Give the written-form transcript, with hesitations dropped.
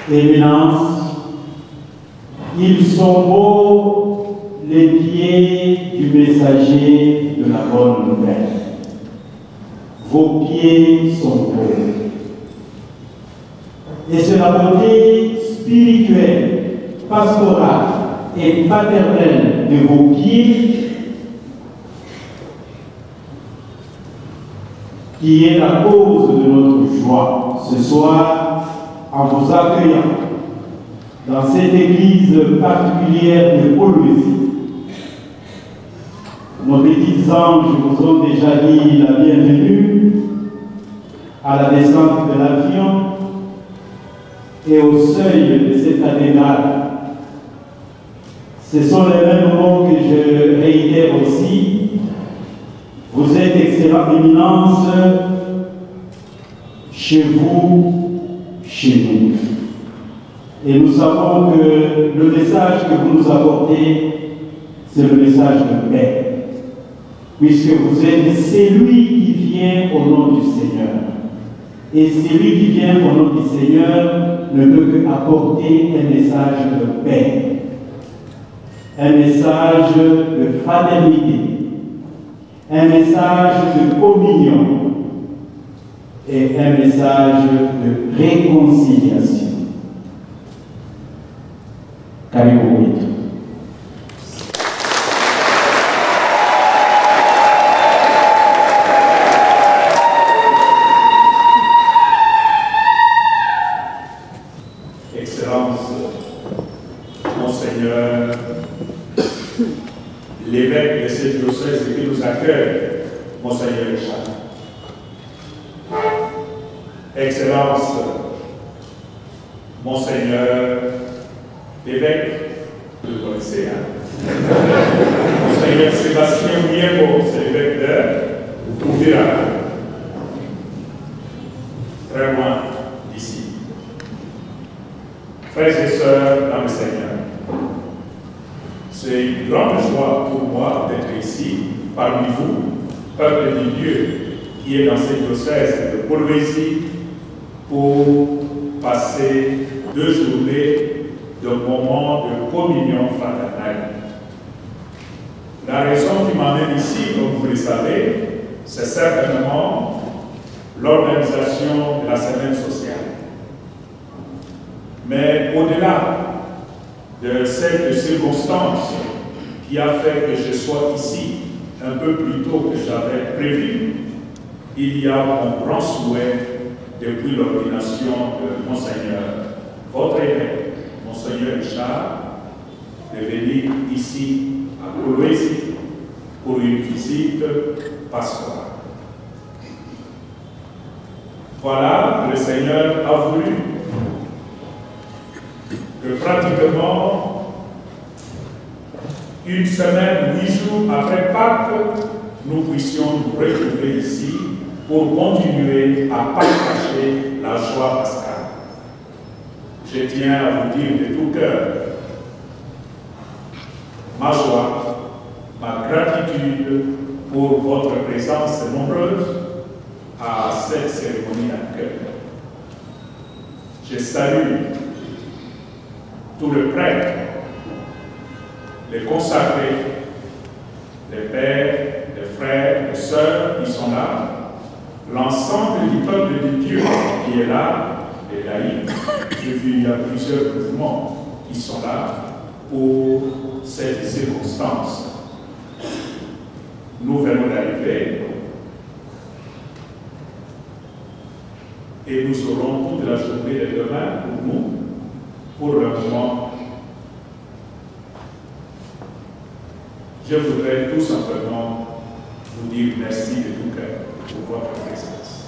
Éminence, ils sont beaux les pieds du messager de la bonne nouvelle. Vos pieds sont beaux. Et c'est la beauté spirituelle, pastorale et paternelle de vos pieds qui est la cause de notre joie ce soir en vous accueillant dans cette église particulière de Poloésie. Nos petits anges vous ont déjà dit la bienvenue à la descente de l'avion et au seuil de cette cathédrale. Ce sont les mêmes mots que je réitère aussi. Vous êtes excellente éminence chez vous, chez nous. Et nous savons que le message que vous nous apportez, c'est le message de paix. Puisque vous êtes celui qui vient au nom du Seigneur. Et celui qui vient au nom du Seigneur ne peut qu'apporter un message de paix, un message de fraternité, un message de communion et un message de réconciliation. Karibu. Excellence, Monseigneur, l'évêque de ce diocèse qui nous accueille, Monseigneur Richard. Excellence, Monseigneur, l'évêque de Boïséa. Monseigneur Sébastien Ouiembo, c'est l'évêque de Ouvira. Très loin d'ici. Frères et sœurs dans le Seigneur, c'est une grande joie pour moi d'être ici, parmi vous, peuple de Dieu, qui est dans cette diocèse de Poloésie, pour passer 2 journées de moments de communion fraternelle. La raison qui m'amène ici, comme vous le savez, c'est certainement l'organisation de la semaine sociale. Mais au-delà de cette circonstance qui a fait que je sois ici un peu plus tôt que j'avais prévu, il y a mon grand souhait depuis l'ordination de Monseigneur, votre évêque, Monseigneur Richard, de venir ici à Poloésie pour une visite pastorale. Voilà, le Seigneur a voulu que pratiquement une semaine, 8 jours après Pâques, nous puissions nous retrouver ici pour continuer à partager la joie pascale. Je tiens à vous dire de tout cœur ma joie, ma gratitude pour votre présence nombreuse à cette cérémonie d'accueil. Je salue tous les prêtres, les consacrés, les pères, les frères, les sœurs qui sont là, l'ensemble du peuple de Dieu qui est là, les laïcs. J'ai vu il y a plusieurs mouvements qui sont là pour cette circonstance. Nous venons d'arriver et nous aurons toute la journée de demain pour nous, pour le moment. Je voudrais tout simplement vous dire merci de tout cœur pour votre présence.